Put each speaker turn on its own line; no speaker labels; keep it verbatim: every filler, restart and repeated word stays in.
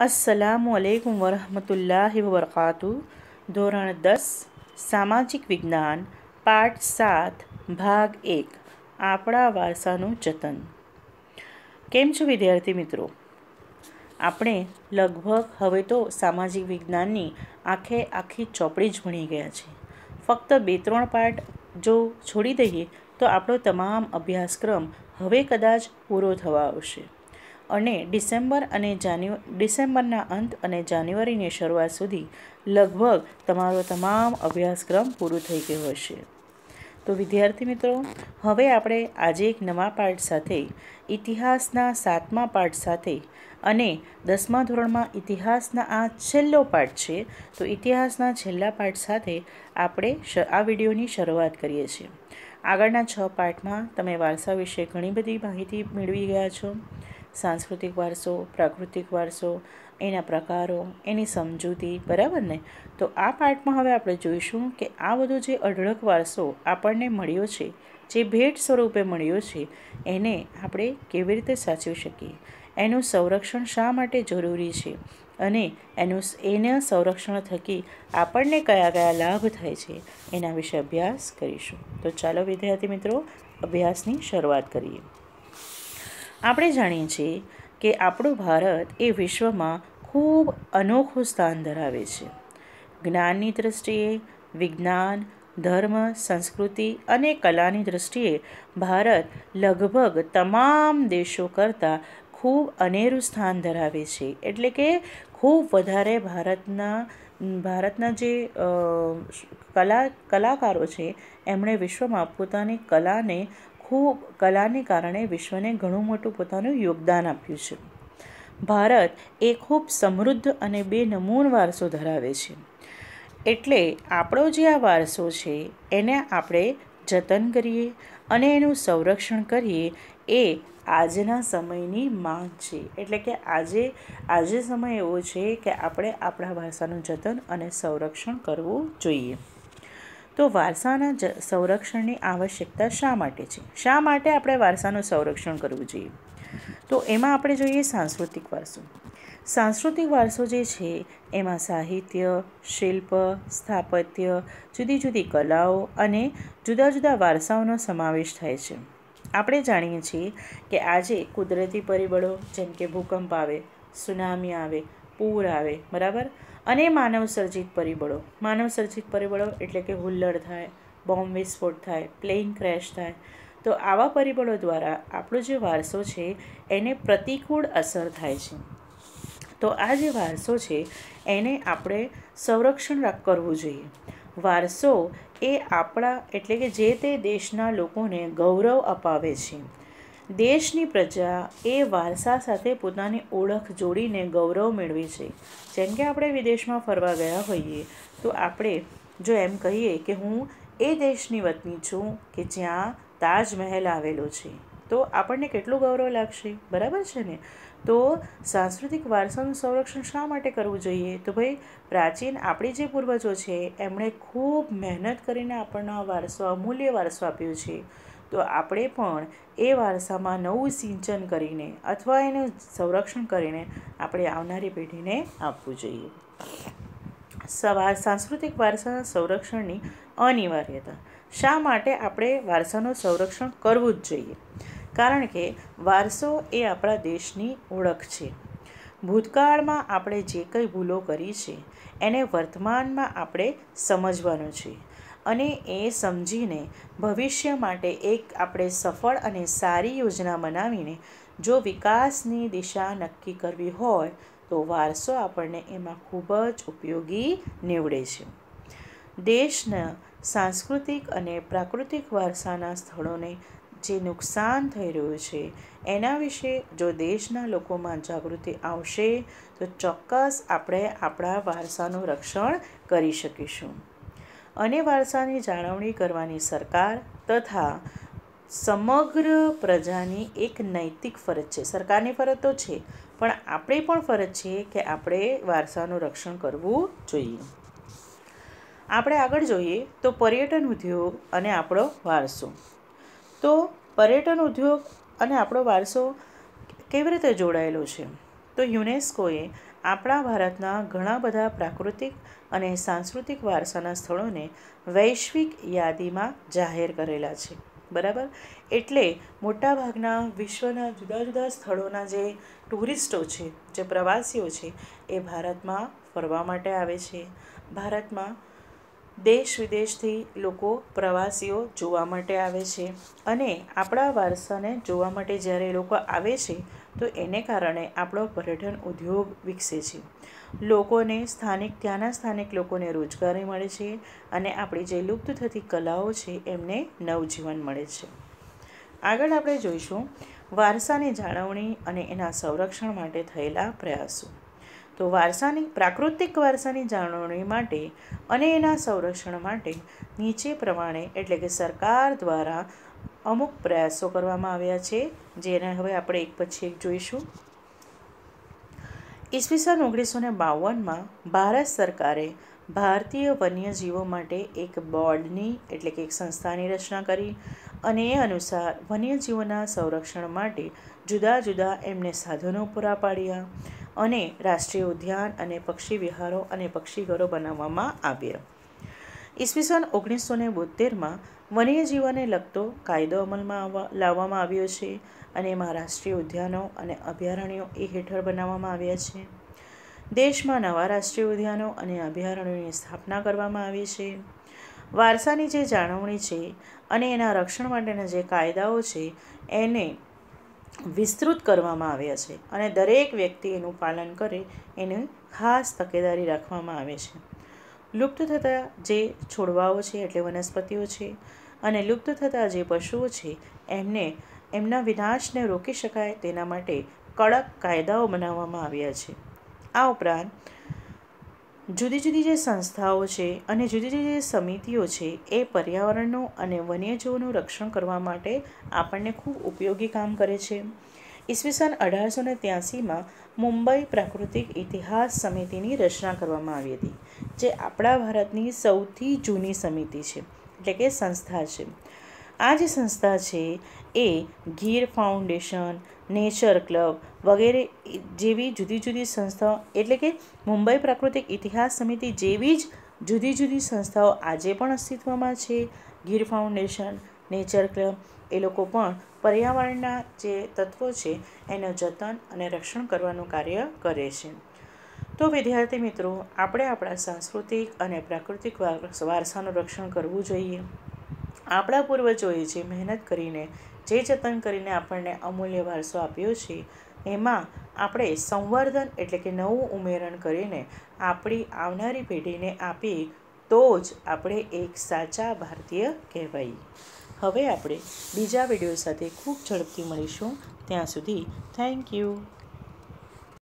अस्सलामु अलैकुम वरहमतुल्लाहि वबरकातुहू। ધોરણ દસ સામાજિક વિજ્ઞાન પાઠ સાત ભાગ એક આપણા વારસાનું જતન। કેમ છો વિદ્યાર્થી મિત્રો? આપણે લગભગ હવે તો સામાજિક વિજ્ઞાનની આખે આખી ચોપડી જ ભણી ગયા છે। ફક્ત બે ત્રણ પાઠ જો છોડી દઈએ તો આપણો તમામ અભ્યાસક્રમ હવે કદાચ પૂરો થવા આવશે અને ડિસેમ્બર અને જાન્યુ ડિસેમ્બરના અંત અને જાન્યુઆરીની શરૂઆત સુધી લગભગ તમારો તમામ અભ્યાસક્રમ પૂરો થઈ ગયો હશે। તો વિદ્યાર્થી મિત્રો, હવે આપણે આજે એક નવા પાઠ સાથે ઇતિહાસના સાતમા પાઠ સાથે અને દસમા ધોરણમાં ઇતિહાસના આ છેલ્લો પાઠ છે, તો ઇતિહાસના છેલ્લા પાઠ સાથે આપણે આ વિડીયોની શરૂઆત કરીએ છીએ। આગળના છ પાઠમાં તમે વારસા વિશે ઘણી બધી માહિતી મેળવી ગયા છો। સાંસ્કૃતિક વારસો, પ્રાકૃતિક વારસો, એના પ્રકારો, એની સમજૂતી, બરાબર ને? તો આ પાઠમાં હવે આપણે જોઈશું કે આ બધો જે અઢળક વારસો આપણને મળ્યો છે, જે ભેટ સ્વરૂપે મળ્યો છે, એને આપણે કેવી રીતે સાચવી શકીએ, એનું સંરક્ષણ શા માટે જરૂરી છે અને એનું એના સંરક્ષણ થકી આપણને કયા કયા લાભ થાય છે એના વિશે અભ્યાસ કરીશું। તો ચાલો વિદ્યાર્થી મિત્રો, અભ્યાસની શરૂઆત કરીએ। આપણે જાણીએ છીએ કે આપણું ભારત એ વિશ્વમાં ખૂબ અનોખું સ્થાન ધરાવે છે। જ્ઞાનની દૃષ્ટિએ, વિજ્ઞાન, ધર્મ, સંસ્કૃતિ અને કલાની દૃષ્ટિએ ભારત લગભગ તમામ દેશો કરતાં ખૂબ અનેરું સ્થાન ધરાવે છે। એટલે કે ખૂબ વધારે ભારતના ભારતના જે કલા કલાકારો છે એમણે વિશ્વમાં પોતાની કલાને ખૂબ કલાને કારણે વિશ્વને ઘણું મોટું પોતાનું યોગદાન આપ્યું છે। ભારત એ ખૂબ સમૃદ્ધ અને બેનમૂન વારસો ધરાવે છે, એટલે આપણો જે આ વારસો છે એને આપણે જતન કરીએ અને એનું સંરક્ષણ કરીએ એ આજના સમયની માંગ છે। એટલે કે આજે આજે સમય એવો છે કે આપણે આપણા વારસાનું જતન અને સંરક્ષણ કરવું જોઈએ। તો વારસાના જ સંરક્ષણની આવશ્યકતા શા માટે છે? શા માટે આપણે વારસાનું સંરક્ષણ કરવું જોઈએ? તો એમાં આપણે જોઈએ સાંસ્કૃતિક વારસો। સાંસ્કૃતિક વારસો જે છે એમાં સાહિત્ય, શિલ્પ, સ્થાપત્ય, જુદી જુદી કલાઓ અને જુદા જુદા વારસાઓનો સમાવેશ થાય છે। આપણે જાણીએ છીએ કે આજે કુદરતી પરિબળો જેમ કે ભૂકંપ આવે, સુનામી આવે, પૂર આવે, બરાબર, અને માનવ સર્જિત પરિબળો માનવ સર્જિત પરિબળો એટલે કે હુલ્લડ થાય, બોમ્બ વિસ્ફોટ થાય, પ્લેન ક્રેશ થાય, તો આવા પરિબળો દ્વારા આપણો જે વારસો છે એને પ્રતિકૂળ અસર થાય છે। તો આ જે વારસો છે એને આપણે સંરક્ષણ કરવું જોઈએ। વારસો એ આપણા એટલે કે જે તે દેશના લોકોને ગૌરવ અપાવે છે। દેશની પ્રજા એ વારસા સાથે પોતાની ઓળખ જોડીને ગૌરવ મેળવે છે। જેમ કે આપણે વિદેશમાં ફરવા ગયા હોઈએ તો આપણે જો એમ કહીએ કે હું એ દેશની વતની છું કે જ્યાં તાજમહેલ આવેલો છે, તો આપણને કેટલું ગૌરવ લાગશે, બરાબર છે ને? તો સાંસ્કૃતિક વારસાનું સંરક્ષણ શા માટે કરવું જોઈએ? તો ભાઈ, પ્રાચીન આપણી જે પૂર્વજો છે એમણે ખૂબ મહેનત કરીને આપણને આ વારસો અમૂલ્ય વારસો આપ્યો છે, તો આપણે પણ એ વારસામાં નવું સિંચન કરીને અથવા એનું સંરક્ષણ કરીને આપણે આવનારી પેઢીને આપવું જોઈએ। સવા સાંસ્કૃતિક વારસાના સંરક્ષણની અનિવાર્યતા। શા માટે આપણે વારસાનું સંરક્ષણ કરવું જ જોઈએ? કારણ કે વારસો એ આપણા દેશની ઓળખ છે। ભૂતકાળમાં આપણે જે કંઈ ભૂલો કરી છે એને વર્તમાનમાં આપણે સમજવાનું છે અને એ સમજીને ભવિષ્ય માટે એક આપણે સફળ અને સારી યોજના બનાવીને જો વિકાસની દિશા નક્કી કરવી હોય તો વારસો આપણને એમાં ખૂબ જ ઉપયોગી નીવડે છે। દેશના સાંસ્કૃતિક અને પ્રાકૃતિક વારસાના સ્થળોને જે નુકસાન થઈ રહ્યું છે એના વિશે જો દેશના લોકોમાં જાગૃતિ આવશે તો ચોક્કસ આપણે આપણા વારસાનું રક્ષણ કરી શકીશું। અને વારસાની જાળવણી કરવાની સરકાર તથા સમગ્ર પ્રજાની એક નૈતિક ફરજ છે। સરકારની ફરજ તો છે, પણ આપણી પણ ફરજ છે કે આપણે વારસાનું રક્ષણ કરવું જોઈએ। આપણે આગળ જોઈએ તો પર્યટન ઉદ્યોગ અને આપણો વારસો। તો પર્યટન ઉદ્યોગ અને આપણો વારસો કેવી રીતે જોડાયેલો છે? તો યુનેસ્કોએ આપણા ભારતના ઘણા બધા પ્રાકૃતિક અને સાંસ્કૃતિક વારસાના સ્થળોને વૈશ્વિક યાદીમાં જાહેર કરેલા છે. બરાબર, એટલે મોટાભાગના વિશ્વના જુદા જુદા સ્થળોના જે ટુરિસ્ટો છે, જે પ્રવાસીઓ છે, એ ભારતમાં ફરવા માટે આવે છે. ભારતમાં દેશ વિદેશથી લોકો પ્રવાસીઓ જોવા માટે આવે છે અને આપણા વારસાને જોવા માટે જ્યારે એ લોકો આવે છે તો એને કારણે આપણો પર્યટન ઉદ્યોગ વિકસે છે. લોકોને સ્થાનિક ત્યાંના સ્થાનિક લોકોને રોજગારી મળે છે અને આપણી જે લુપ્ત થતી કલાઓ છે એમને નવજીવન મળે છે. આગળ આપણે જોઈશું વારસાની જાળવણી અને એના સંરક્ષણ માટે થયેલા પ્રયાસો. તો વારસાની પ્રાકૃતિક વારસાની જાળવણી માટે અને એના સંરક્ષણ માટે નીચે પ્રમાણે એટલે કે સરકાર દ્વારા અમુક પ્રયાસો કરવામાં આવ્યા છે, જેને હવે આપણે એક પછી એક જોઈશું. ઈસવીસન ઓગણીસો ને બાવનમાં ભારત સરકારે ભારતીય વન્યજીવો માટે એક બોર્ડની એટલે કે એક સંસ્થાની રચના કરી અને એ અનુસાર વન્યજીવોના સંરક્ષણ માટે જુદા જુદા એમને સાધનો પૂરા પાડ્યા અને રાષ્ટ્રીય ઉદ્યાન અને પક્ષી વિહારો અને પક્ષીઘરો બનાવવામાં આવ્યા. ઈસવીસન ઓગણીસો ને બોતેરમાં વન્યજીવોને લગતો કાયદો અમલમાં આવવા લાવવામાં આવ્યો છે અને એમાં રાષ્ટ્રીય ઉદ્યાનો અને અભયારણ્યો એ હેઠળ બનાવવામાં આવ્યા છે. દેશમાં નવા રાષ્ટ્રીય ઉદ્યાનો અને અભયારણ્યોની સ્થાપના કરવામાં આવી છે. વારસાની જે જાળવણી છે અને એના રક્ષણ માટેના જે કાયદાઓ છે એને વિસ્તૃત કરવામાં આવ્યા છે અને દરેક વ્યક્તિ એનું પાલન કરે એની ખાસ તકેદારી રાખવામાં આવે છે. લુપ્ત થતા જે છોડવાઓ છે એટલે વનસ્પતિઓ છે અને લુપ્ત થતા જે પશુઓ છે એમને એમના વિનાશને રોકી શકાય તેના માટે કડક કાયદાઓ બનાવવામાં આવ્યા છે. આ ઉપરાંત જુદી જુદી જે સંસ્થાઓ છે અને જુદી જુદી જે સમિતિઓ છે એ પર્યાવરણનું અને વન્યજીવોનું રક્ષણ કરવા માટે આપણને ખૂબ ઉપયોગી કામ કરે છે. ઈસવીસન અઢારસો ને ત્યાસીમાં મુંબઈ પ્રાકૃતિક ઇતિહાસ સમિતિની રચના કરવામાં આવી હતી, જે આપણા ભારતની સૌથી જૂની સમિતિ છે એટલે કે સંસ્થા છે. આ જે સંસ્થા છે એ ગીર ફાઉન્ડેશન, નેચર ક્લબ વગેરે જેવી જુદી જુદી સંસ્થાઓ એટલે કે મુંબઈ પ્રાકૃતિક ઇતિહાસ સમિતિ જેવી જ જુદી જુદી સંસ્થાઓ આજે પણ અસ્તિત્વમાં છે. ગીર ફાઉન્ડેશન, નેચર ક્લબ એ લોકો પણ પર્યાવરણના જે તત્વો છે એનું જતન અને રક્ષણ કરવાનું કાર્ય કરે છે. તો વિદ્યાર્થી મિત્રો, આપણે આપણા સાંસ્કૃતિક અને પ્રાકૃતિક વારસાનું રક્ષણ કરવું જોઈએ. આપણા પૂર્વજોએ જે મહેનત કરીને જે જતન કરીને આપણને અમૂલ્ય વારસો આપ્યો છે એમાં આપણે સંવર્ધન એટલે કે નવું ઉમેરણ કરીને આપણી આવનારી પેઢીને આપીએ તો જ આપણે એક સાચા ભારતીય કહેવાય. હવે આપણે બીજા વિડીયો સાથે ખૂબ ઝડપથી મળીશું. ત્યાં સુધી થેન્ક યુ.